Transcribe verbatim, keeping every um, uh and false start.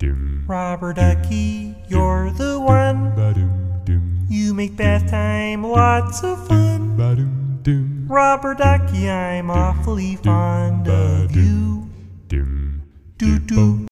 Rubber ducky, you're the one. You make bath time lots of fun. Rubber ducky, I'm awfully fond of you. Do do.